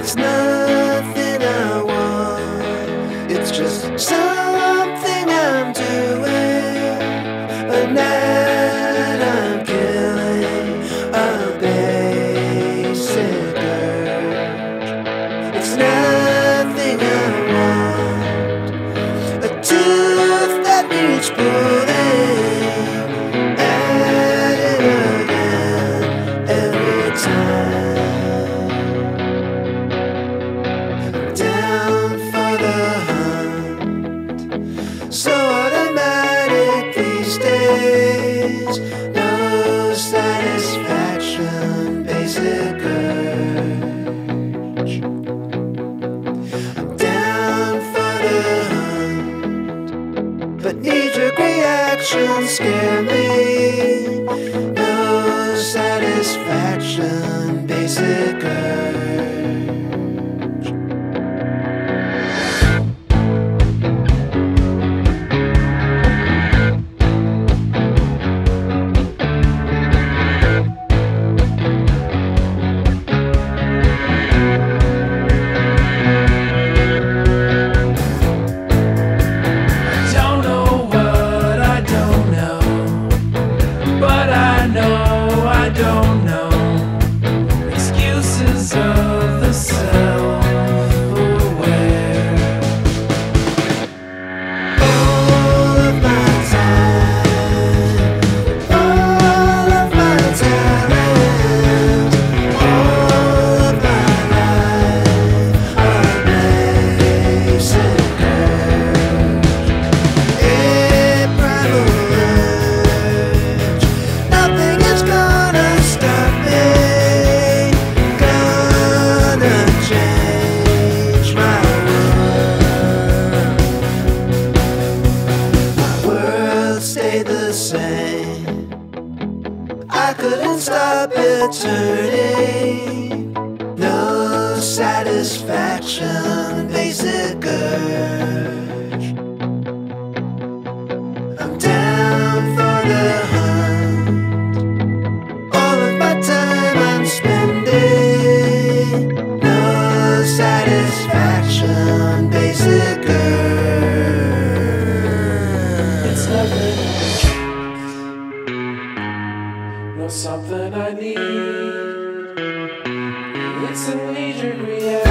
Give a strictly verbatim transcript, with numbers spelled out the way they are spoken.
It's nothing I want, it's just something I'm doing. A night I'm killing a basic urge. It's nothing I want, a tooth that needs pulling at it again every time. So automatic these days, no satisfaction, basic urge. I'm down for the hunt, but knee-jerk reactions scare me. No satisfaction, basic urge. Don't know excuses of the self-aware. All of my time, all of my talent, all of my life are basic urge. A primal urge, nothing is gonna stop me, gonna change my world. My world stayed the same, I couldn't stop it turning. No satisfaction, basic urge. I'm down for the hunt, all of my time I'm spending. No satisfaction, basic urge. It's nothing I choose, no something I need. It's a knee-jerk reaction.